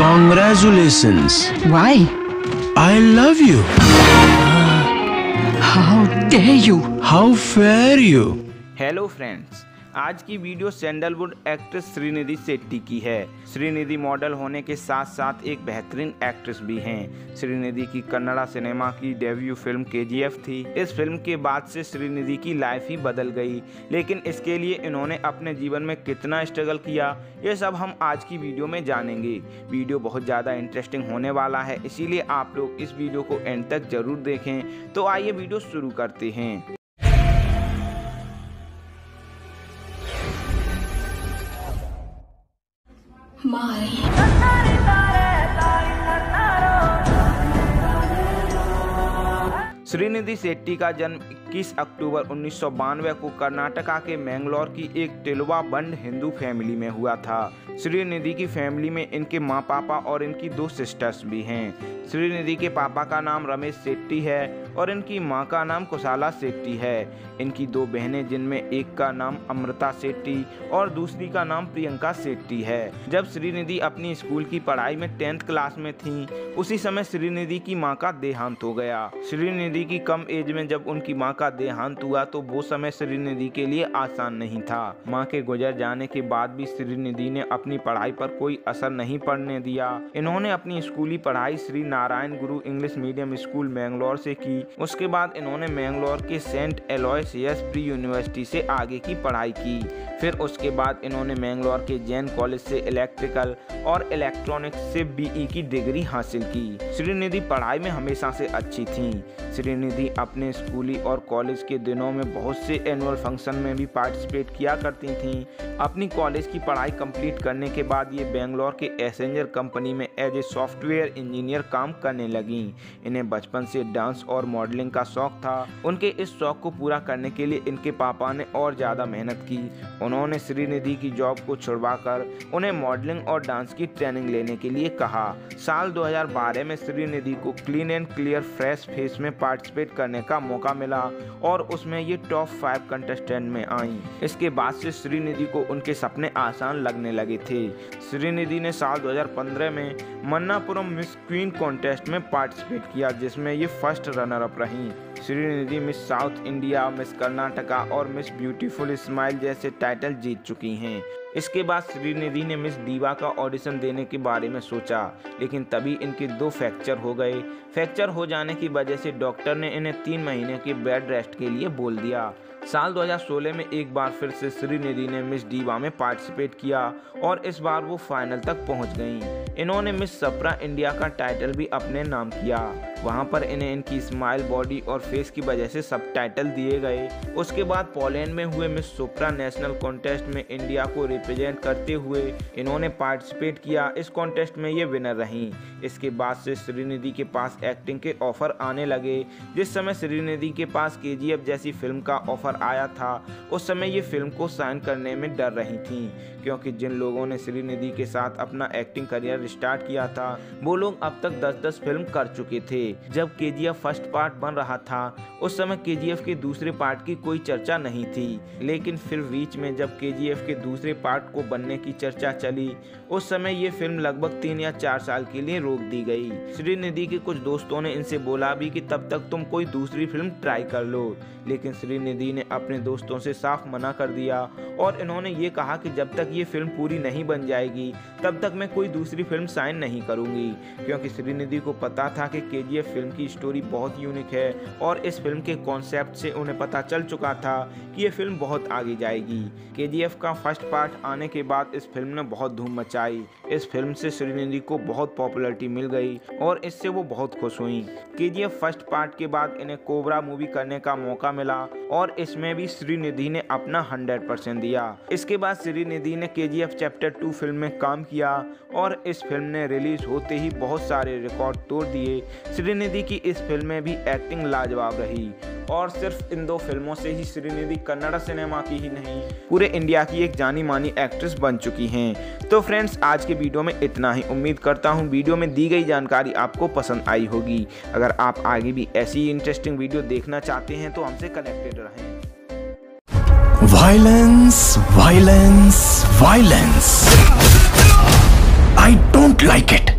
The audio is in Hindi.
Congratulations. Why? I love you. How dare you? How fair you. Hello friends, आज की video sandalwood actress Shrinidhi Shetty की है। श्रीनिधि मॉडल होने के साथ साथ एक बेहतरीन एक्ट्रेस भी हैं। श्रीनिधि की कन्नड़ा सिनेमा की डेब्यू फिल्म KGF थी। इस फिल्म के बाद से श्रीनिधि की लाइफ ही बदल गई, लेकिन इसके लिए इन्होंने अपने जीवन में कितना स्ट्रगल किया, ये सब हम आज की वीडियो में जानेंगे। वीडियो बहुत ज़्यादा इंटरेस्टिंग होने वाला है, इसीलिए आप लोग इस वीडियो को एंड तक जरूर देखें। तो आइए वीडियो शुरू करते हैं। श्रीनिधि शेट्टी का जन्म 21 अक्टूबर 1992 को कर्नाटका के मैंगलोर की एक तिलवा बंड हिंदू फैमिली में हुआ था। श्रीनिधि की फैमिली में इनके माँ पापा और इनकी 2 सिस्टर्स भी हैं। श्रीनिधि के पापा का नाम रमेश शेट्टी है और इनकी माँ का नाम कुशाला शेट्टी है। इनकी 2 बहनें, जिनमें एक का नाम अमृता शेट्टी और दूसरी का नाम प्रियंका शेट्टी है। जब श्रीनिधि अपनी स्कूल की पढ़ाई में 10th क्लास में थी, उसी समय श्रीनिधि की माँ का देहांत हो गया। श्रीनिधि की कम एज में जब उनकी माँ का देहांत हुआ तो वो समय श्रीनिधि के लिए आसान नहीं था। माँ के गुजर जाने के बाद भी श्रीनिधि ने अपनी पढ़ाई पर कोई असर नहीं पड़ने दिया। इन्होंने अपनी स्कूली पढ़ाई श्री नारायण गुरु इंग्लिश मीडियम स्कूल मैंगलोर से की। उसके बाद इन्होंने मैंगलोर के सेंट एलोयसियस प्री यूनिवर्सिटी से आगे की पढ़ाई की। फिर उसके बाद इन्होंने मैंगलोर के जैन कॉलेज से इलेक्ट्रिकल और इलेक्ट्रॉनिक्स से BE की डिग्री हासिल की। श्रीनिधि पढ़ाई में हमेशा से अच्छी थी। श्रीनिधि अपने स्कूली और कॉलेज के दिनों में बहुत से एनुअल फंक्शन में भी पार्टिसिपेट किया करती थीं। अपनी कॉलेज की पढ़ाई कंप्लीट करने के बाद ये बेंगलोर के एसेंजर कंपनी में एज ए सॉफ्टवेयर इंजीनियर काम करने लगीं। इन्हें बचपन से डांस और मॉडलिंग का शौक था। उनके इस शौक को पूरा करने के लिए इनके पापा ने और ज़्यादा मेहनत की। उन्होंने श्रीनिधि की जॉब को छुड़वाकर उन्हें मॉडलिंग और डांस की ट्रेनिंग लेने के लिए कहा। साल 2012 में श्रीनिधि को clean and clear fresh face में पार्टिसिपेट करने का मौका मिला और उसमें ये टॉप 5 कंटेस्टेंट में आई। इसके बाद से श्रीनिधि को उनके सपने आसान लगने लगे थे। श्रीनिधि ने साल 2015 में मन्नापुरम मिस क्वीन कॉन्टेस्ट में पार्टिसिपेट किया, जिसमें ये फर्स्ट रनर अप रहीं। Shrinidhi miss south India, miss Karnataka और मिस ब्यूटीफुल स्माइल जैसे टाइटल जीत चुकी हैं। इसके बाद श्रीनिधि ने मिस दीवा का ऑडिशन देने के बारे में सोचा, लेकिन तभी इनके 2 फ्रैक्चर हो गए। फ्रैक्चर हो जाने की वजह से डॉक्टर ने इन्हें 3 महीने के बेड रेस्ट के लिए बोल दिया। साल 2016 में एक बार फिर से श्रीनिधि ने मिस दीवा में पार्टिसिपेट किया और इस बार वो फाइनल तक पहुंच गईं। इन्होंने मिस सप्रा इंडिया का टाइटल भी अपने नाम किया। वहां पर इन्हें इनकी स्माइल, बॉडी और फेस की वजह से सब टाइटल दिए गए। उसके बाद पोलैंड में हुए मिस सुप्रा नेशनल कॉन्टेस्ट में इंडिया को रिप्रेजेंट करते हुए इन्होंने पार्टिसिपेट किया। इस कॉन्टेस्ट में ये विनर रहीं। इसके बाद से श्रीनिधि के पास एक्टिंग के ऑफर आने लगे। जिस समय श्रीनिधि के पास KGF जैसी फिल्म का ऑफर आया था, उस समय ये फिल्म को साइन करने में डर रही थी, क्योंकि जिन लोगों ने श्रीनिधि के साथ अपना एक्टिंग करियर स्टार्ट किया था वो लोग अब तक 10-10 फिल्म कर चुके थे। जब KGF फर्स्ट पार्ट बन रहा था, उस समय KGF के दूसरे पार्ट की कोई चर्चा नहीं थी, लेकिन फिर बीच में जब KGF के दूसरे पार्ट को बनने की चर्चा चली, उस समय ये फिल्म लगभग 3 या 4 साल के लिए रोक दी गई। श्रीनिधि के कुछ दोस्तों ने इनसे बोला भी कि तब तक तुम कोई दूसरी फिल्म ट्राई कर लो, लेकिन श्रीनिधि ने अपने दोस्तों से साफ मना कर दिया और इन्होंने ये कहा कि जब तक ये फिल्म पूरी नहीं बन जाएगी तब तक मैं कोई दूसरी फिल्म साइन नहीं करूंगी, क्योंकि श्रीनिधि को पता था कि KGF फिल्म की स्टोरी बहुत यूनिक है और इस फिल्म के कॉन्सेप्ट से उन्हें पता चल चुका था कि ये फिल्म बहुत आगे जाएगी। KGF का फर्स्ट पार्ट आने के बाद इस फिल्म ने बहुत धूम मचाई। इस फिल्म से श्रीनिधि को बहुत पॉपुलैरिटी मिल गई और इससे वो बहुत खुश हुई। KGF फर्स्ट पार्ट के बाद इन्हें कोबरा मूवी करने का मौका मिला और इसमें भी श्रीनिधि ने अपना 100% दिया। इसके बाद श्रीनिधि ने KGF चैप्टर 2 फिल्म में काम किया और इस फिल्म ने रिलीज होते ही बहुत सारे रिकॉर्ड तोड़ दिए। श्रीनिधि की इस फिल्म में भी एक्टिंग लाजवाब रही और सिर्फ इन 2 फिल्मों से ही श्रीनिधि कन्नड़ा सिनेमा की ही नहीं, पूरे इंडिया की एक जानी मानी एक्ट्रेस बन चुकी हैं। तो फ्रेंड्स, आज के वीडियो में इतना ही। उम्मीद करता हूँ वीडियो में दी गई जानकारी आपको पसंद आई होगी। अगर आप आगे भी ऐसी इंटरेस्टिंग वीडियो देखना चाहते हैं तो हमसे कनेक्टेड रहें। Violence, violence, violence. I don't like it.